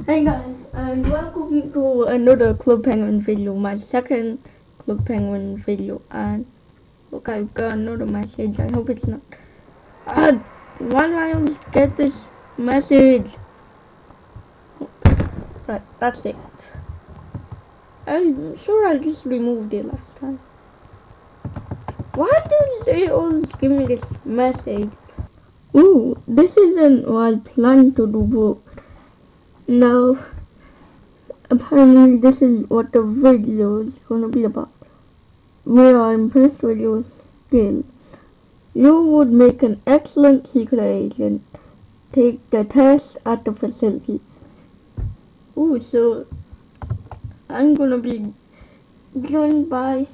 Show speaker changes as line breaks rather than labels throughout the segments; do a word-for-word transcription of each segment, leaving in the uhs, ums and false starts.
Hey guys, and welcome to another Club Penguin video, my second Club Penguin video. And look, I've got another message. I hope it's not. Uh, why do I always get this message? Right, that's it. I'm sure I just removed it last time. Why do they always give me this message? Ooh, this isn't what I planned to do, but now apparently this is what the video is gonna be about. We are impressed with your skill. You would make an excellent secret agent. Take the test at the facility. Ooh, so I'm gonna be joined by.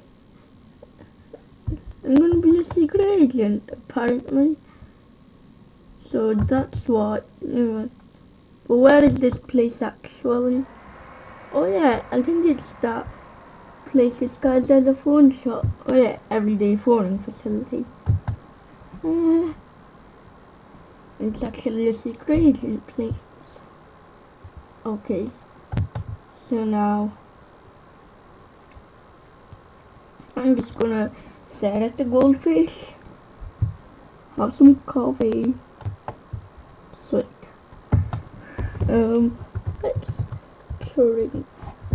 I'm gonna be a secret agent, apparently. So that's what. Anyway. But where is this place actually? Oh yeah, I think it's that place disguised as a phone shop. Oh yeah, everyday phoning facility. Uh, it's actually a secret agent place. Okay, so now I'm just gonna stare at the goldfish, have some coffee, sweet. Um, let's drink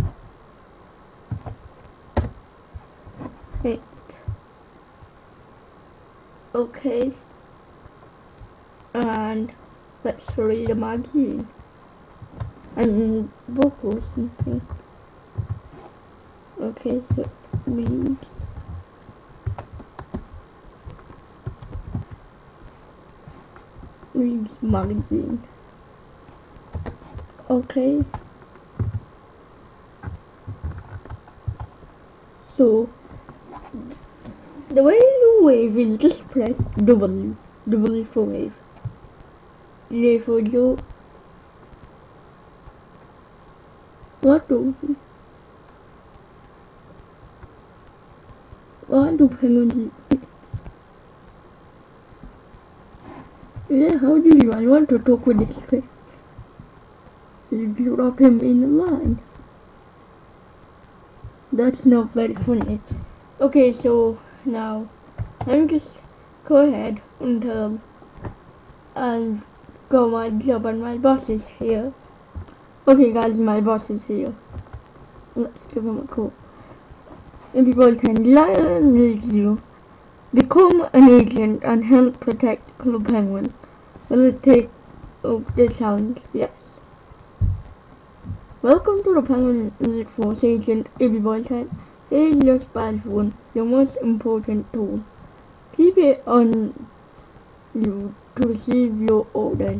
it. Okay, and let's read a magazine and book or something. Okay, so leaves. Leaves magazine. Okay. So the way you wave is just press W. W for wave. J for Joe. What do we? Why do penguins? Yeah, how do you? I want to talk with this fish. You drop him in the line. That's not very funny. Okay, so now let me just go ahead and um, and go my job and my boss is here. Okay guys, my boss is here. Let's give him a call. People can learn you. Become an agent and help protect Club Penguin. Will it take up the challenge? Yes. Welcome to the Penguin Elite Force Agent Ibby Boyhead. Here's your spy phone, your most important tool. Keep it on you to receive your orders.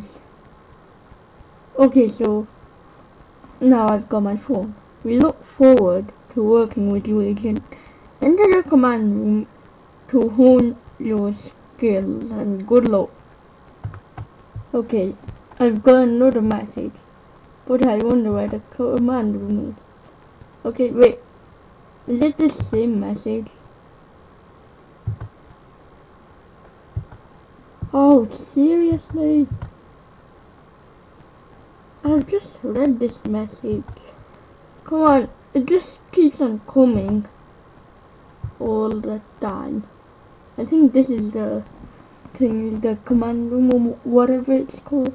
Okay, so now I've got my phone. We look forward to working with you, Agent. Enter the command room to hone your skill and good luck. Okay, I've got another message, but I wonder where the command room is. Okay, wait, is it the same message? Oh, seriously? I've just read this message. Come on, it just keeps on coming all the time. I think this is the thing, the command room or whatever it's called.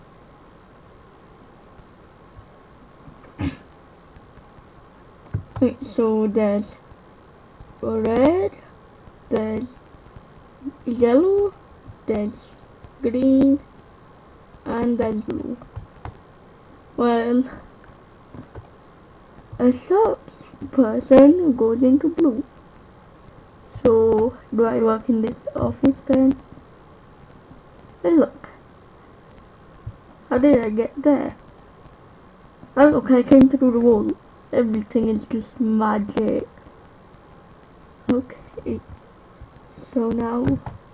Wait, so there's red, there's yellow, there's green, and there's blue. Well, a sharp person goes into blue. So, do I work in this office then? Hey look, how did I get there? Oh look, I came through the wall. Everything is just magic. Okay, so now,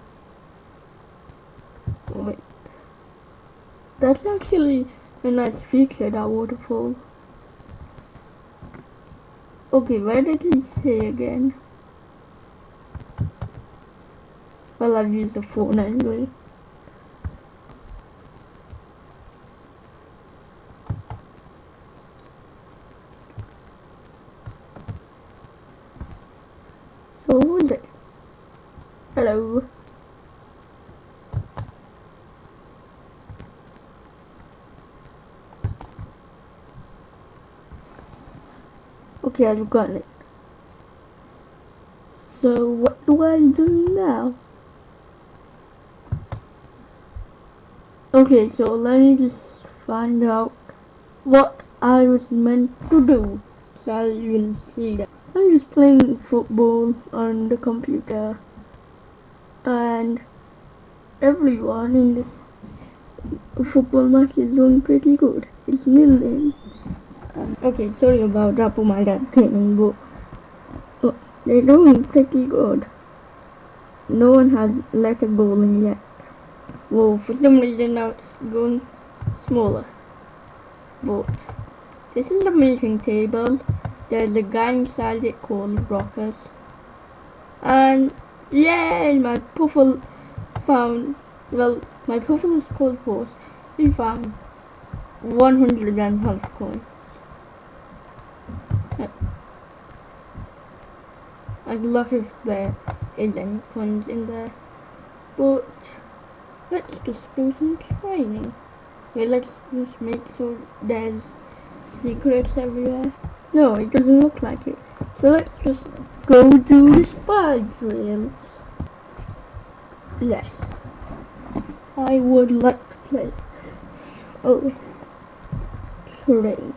wait, that's actually a nice feature, that waterfall. Okay, where did he say again? Well, I've used the phone anyway. Hello. Okay, I've got it. So what do I do now? Okay, so let me just find out what I was meant to do. So I will see that. I'm just playing football on the computer, and everyone in this football match is doing pretty good. It's nil nil. Okay, sorry about that for my dad came, but uh, they're doing pretty good. No one has let a goal in yet. Well, for some reason now it's going smaller. But this is the meeting table. There's a guy inside it called Rockers. And yay, my puffle found, well, my puffle is called Horse. He found one hundred health coins. I'd love if there is any coins in there. But let's just do some training. Okay, let's just make sure there's secrets everywhere. No, it doesn't look like it. So let's just go do the spy drills. Yes. I would like to play. Oh, train.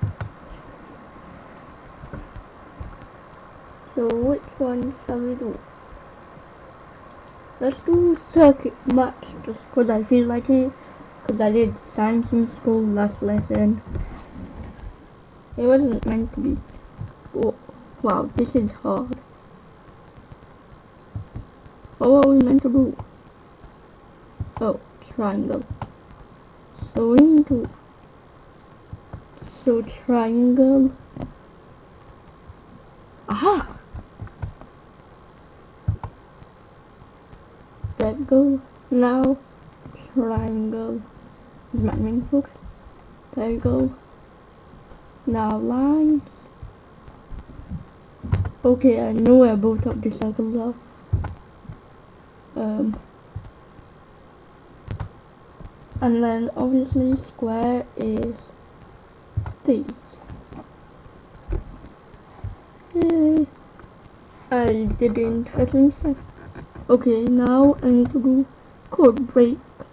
So which one shall we do? Let's do circuit match just because I feel like it. Because I did science in school last lesson. It wasn't meant to be. Oh, wow, this is hard. What are we meant to do? Oh, triangle. So we need to. So triangle. Aha! There we go. Now triangle is my main focus. There you go. Now lines. Okay, I know where both of the circles are. Um, and then obviously square is these. Yay! I didn't hurt myself. Okay, now I need to do code break.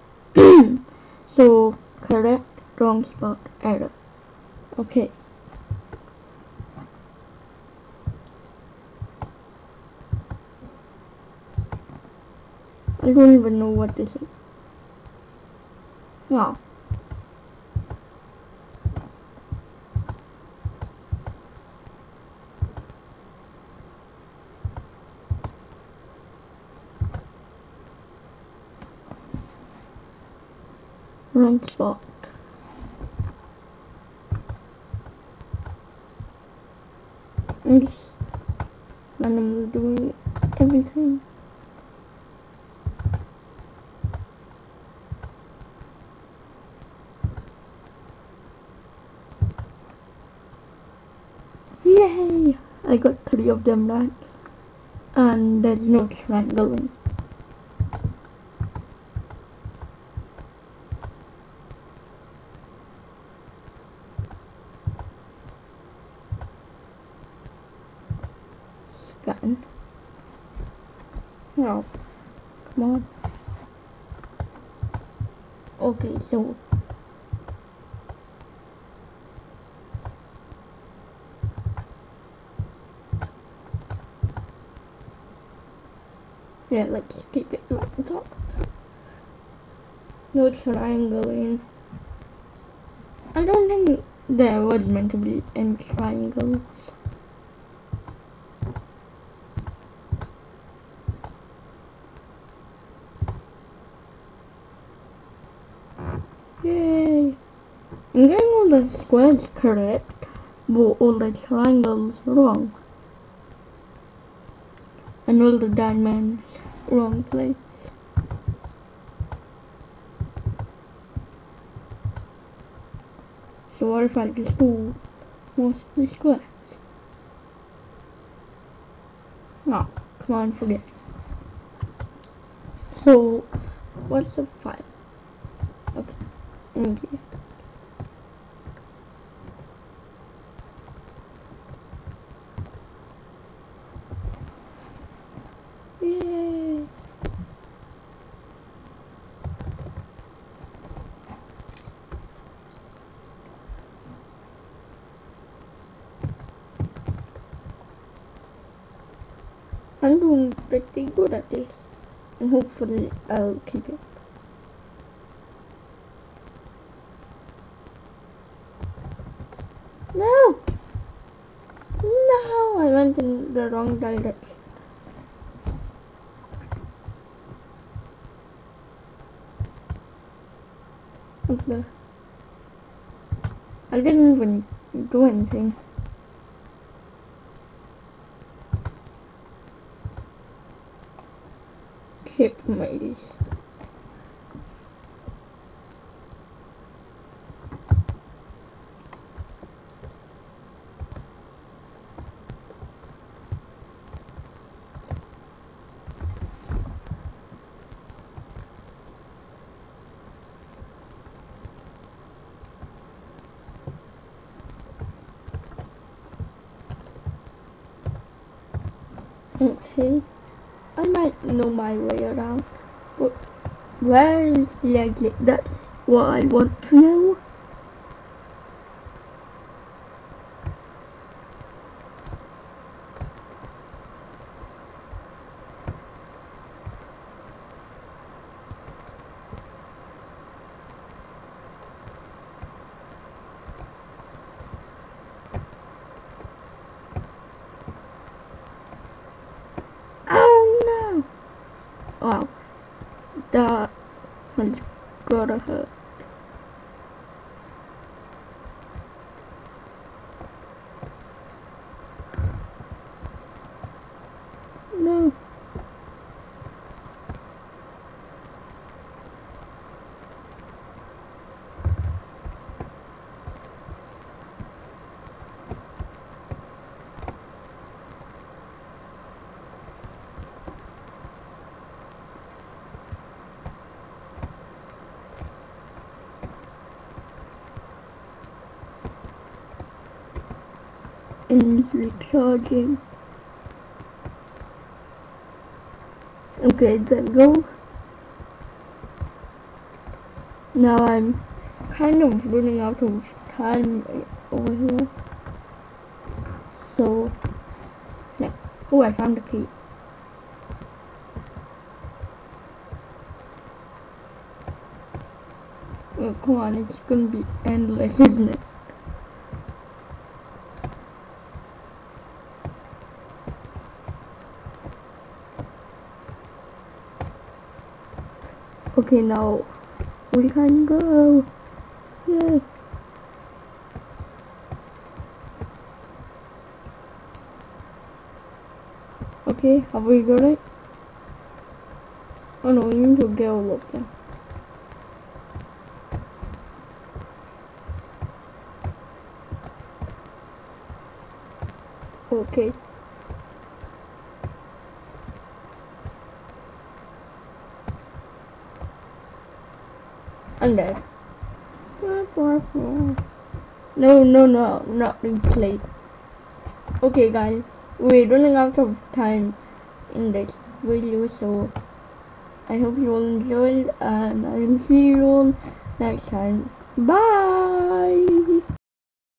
So correct, wrong spot, error. Okay. I don't even know what this is. Wow. Wrong spot. I'm just randomly doing everything. Yay! I got three of them right. And there's no triangling. Scan. No. Come on. Okay, so yeah, let's keep it like that. No triangling. I don't think there was meant to be any triangles. Yay! I'm getting all the squares correct, but all the triangles wrong. And all the diamonds wrong place. So what if I just do mostly squares? No, come on, forget. So, what's the file? Okay. Okay. Yay. I'm doing pretty good at this, and hopefully I'll keep it. No! No! I went in the wrong direction. Okay. I didn't even do anything. Keep maze. Okay, I might know my way around, but where is the exit? That's what I want to know. Oh no! Wow, that has gotta hurt. No. And recharging. Okay, there we go. Now I'm kind of running out of time over here. So, yeah. Oh, I found the key. Oh, come on, it's gonna be endless, isn't it? Okay, now we can go. Yay. Okay, have we got it? Oh no, we need to get all of them. Okay. I'm dead. No, no, no, not replay. Okay guys, we're running out of time in this video, so I hope you all enjoyed, and I will see you all next time. Bye!